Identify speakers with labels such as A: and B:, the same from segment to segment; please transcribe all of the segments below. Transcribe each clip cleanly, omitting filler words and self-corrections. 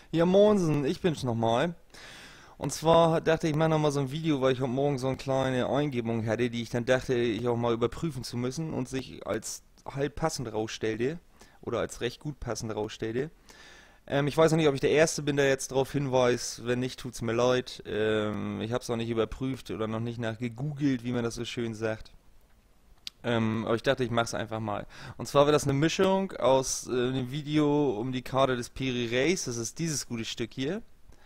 A: Ja, Moinsen, ich bin's nochmal. Und zwar dachte ich, ich mache nochmal so ein Video, weil ich heute Morgen so eine kleine Eingebung hatte, die ich dann dachte, ich auch mal überprüfen zu müssen und sich als halb passend rausstellte. Oder als recht gut passend rausstellte. Ich weiß noch nicht, ob ich der Erste bin, der jetzt darauf hinweist. Wenn nicht, tut's mir leid. Ich habe es noch nicht überprüft oder noch nicht nachgegoogelt, wie man das so schön sagt. Aber ich dachte, ich mache es einfach mal. Und zwar wäre das eine Mischung aus einem Video um die Karte des Piri Reis, das ist dieses gute Stück hier,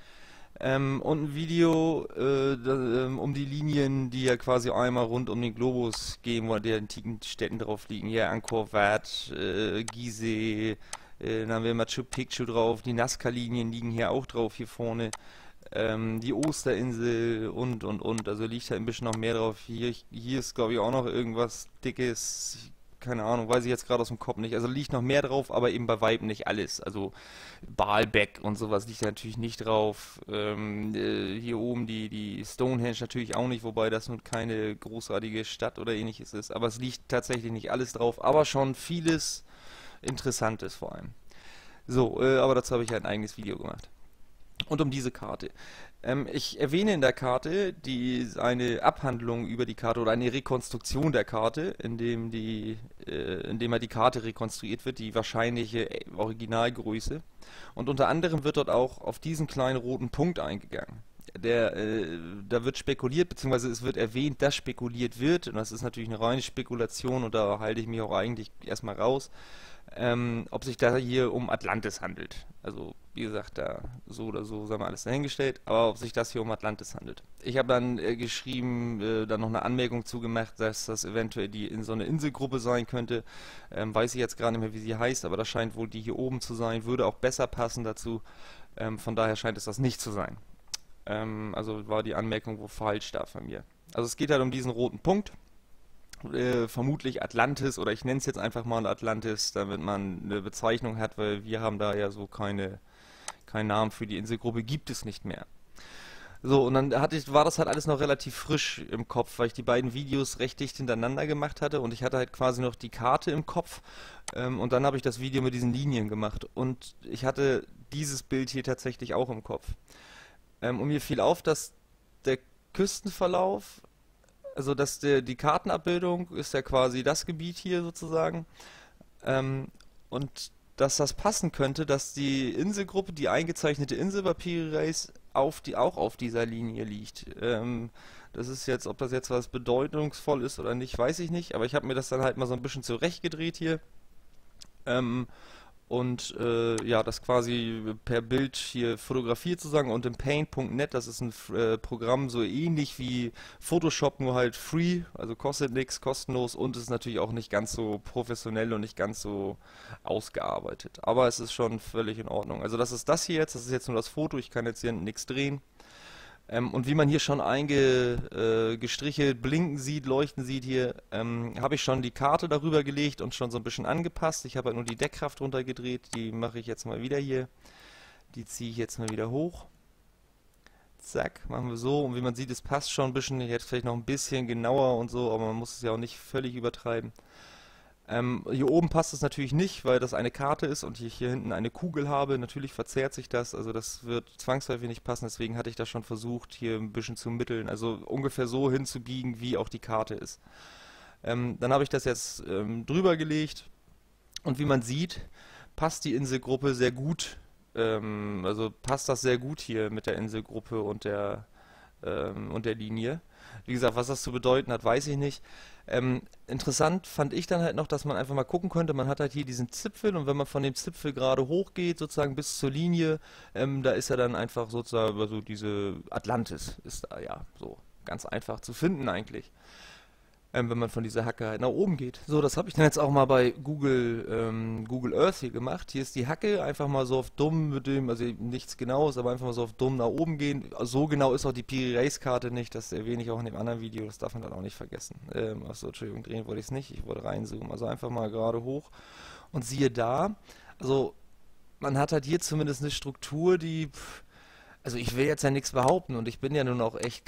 A: und ein Video um die Linien, die ja quasi einmal rund um den Globus gehen, wo die antiken Städten drauf liegen. Hier Angkor Wat, Gizeh, dann haben wir Machu Picchu drauf, die Nazca-Linien liegen hier auch drauf, hier vorne. Die Osterinsel und. Also liegt halt ein bisschen noch mehr drauf. Hier ist, glaube ich, auch noch irgendwas Dickes. Keine Ahnung, weiß ich jetzt gerade aus dem Kopf nicht. Also liegt noch mehr drauf, aber eben bei Weitem nicht alles. Also Baalbek und sowas liegt da natürlich nicht drauf. Hier oben die Stonehenge natürlich auch nicht, wobei das nun keine großartige Stadt oder ähnliches ist. Aber es liegt tatsächlich nicht alles drauf, aber schon vieles Interessantes vor allem. So, aber dazu habe ich halt ein eigenes Video gemacht. Und um diese Karte. Ich erwähne in der Karte eine Abhandlung über die Karte oder eine Rekonstruktion der Karte, indem halt die Karte rekonstruiert wird, die wahrscheinliche Originalgröße. Und unter anderem wird dort auch auf diesen kleinen roten Punkt eingegangen. Da wird spekuliert, beziehungsweise es wird erwähnt, dass spekuliert wird, und das ist natürlich eine reine Spekulation und da halte ich mich auch eigentlich erstmal raus, ob sich da hier um Atlantis handelt. Also, wie gesagt, da so oder so, sagen wir alles dahingestellt, aber ob sich das hier um Atlantis handelt. Ich habe dann geschrieben, dann noch eine Anmerkung zugemacht, dass das eventuell die in so eine Inselgruppe sein könnte. Weiß ich jetzt gar nicht mehr, wie sie heißt, aber das scheint wohl die hier oben zu sein, würde auch besser passen dazu. Von daher scheint es das nicht zu sein. Also war die Anmerkung wohl falsch da von mir. Also es geht halt um diesen roten Punkt, vermutlich Atlantis, oder ich nenne es jetzt einfach mal Atlantis, damit man eine Bezeichnung hat, weil wir haben da ja so keinen Namen für die Inselgruppe, gibt es nicht mehr. So, und dann war das halt alles noch relativ frisch im Kopf, weil ich die beiden Videos recht dicht hintereinander gemacht hatte und ich hatte halt quasi noch die Karte im Kopf, und dann habe ich das Video mit diesen Linien gemacht und ich hatte dieses Bild hier tatsächlich auch im Kopf. Und mir fiel auf, dass der Küstenverlauf, also die Kartenabbildung ist ja quasi das Gebiet hier sozusagen. Und dass das passen könnte, dass die Inselgruppe, die eingezeichnete Insel bei Piri Reis, auch auf dieser Linie liegt. Das ist jetzt, ob das jetzt was bedeutungsvoll ist oder nicht, weiß ich nicht, aber ich habe mir das dann halt mal so ein bisschen zurechtgedreht hier. Ähm, ja, das quasi per Bild hier fotografiert sozusagen und im Paint.net, das ist ein Programm so ähnlich wie Photoshop, nur halt free, also kostet nichts, kostenlos und ist natürlich auch nicht ganz so professionell und nicht ganz so ausgearbeitet. Aber es ist schon völlig in Ordnung. Also das ist das hier jetzt, das ist jetzt nur das Foto, ich kann jetzt hier nichts drehen. Und wie man hier schon gestrichelt, blinken sieht, leuchten sieht hier, habe ich schon die Karte darüber gelegt und schon so ein bisschen angepasst. Ich habe halt nur die Deckkraft runtergedreht. Die mache ich jetzt mal wieder hier. Die ziehe ich jetzt mal wieder hoch. Zack, machen wir so. Und wie man sieht, es passt schon ein bisschen. Jetzt vielleicht noch ein bisschen genauer und so, aber man muss es ja auch nicht völlig übertreiben. Hier oben passt es natürlich nicht, weil das eine Karte ist und ich hier hinten eine Kugel habe. Natürlich verzerrt sich das, also das wird zwangsläufig nicht passen. Deswegen hatte ich das schon versucht, hier ein bisschen zu mitteln, also ungefähr so hinzubiegen, wie auch die Karte ist. Dann habe ich das jetzt drüber gelegt und wie man sieht, passt die Inselgruppe sehr gut. Also passt das sehr gut hier mit der Inselgruppe und der Linie. Wie gesagt, was das zu bedeuten hat, weiß ich nicht. Interessant fand ich dann halt noch, dass man einfach mal gucken könnte, man hat halt hier diesen Zipfel und wenn man von dem Zipfel gerade hochgeht, sozusagen bis zur Linie, da ist ja dann einfach sozusagen, also diese Atlantis ist da ja so ganz einfach zu finden eigentlich, wenn man von dieser Hacke halt nach oben geht. So, das habe ich dann jetzt auch mal bei Google Earth hier gemacht. Hier ist die Hacke, einfach mal so auf dumm mit dem, also nichts Genaues, aber einfach mal so auf dumm nach oben gehen. So genau ist auch die Piri Reis Karte nicht, das erwähne ich auch in dem anderen Video, das darf man dann auch nicht vergessen. Achso, Entschuldigung, drehen wollte ich es nicht, ich wollte reinzoomen. Also einfach mal gerade hoch und siehe da, also man hat halt hier zumindest eine Struktur, also ich will jetzt ja nichts behaupten und ich bin ja nun auch echt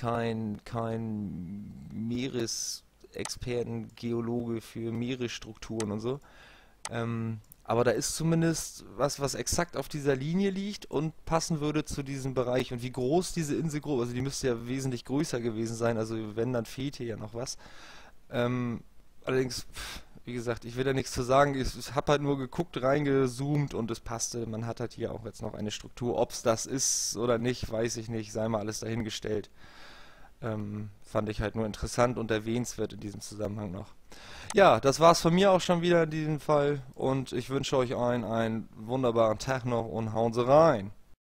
A: kein Meeresexperten, Geologe für Meeresstrukturen und so. Aber da ist zumindest was, was exakt auf dieser Linie liegt und passen würde zu diesem Bereich. Und wie groß diese Insel groß, also die müsste ja wesentlich größer gewesen sein, also wenn, dann fehlt hier ja noch was. Ähm, allerdings, wie gesagt, ich will da nichts zu sagen. Ich habe halt nur geguckt, reingezoomt und es passte. Man hat halt hier auch jetzt noch eine Struktur. Ob es das ist oder nicht, weiß ich nicht. Sei mal alles dahingestellt. Fand ich halt nur interessant und erwähnenswert in diesem Zusammenhang noch. Ja, das war's von mir auch schon wieder in diesem Fall und ich wünsche euch einen wunderbaren Tag noch und hauen Sie rein.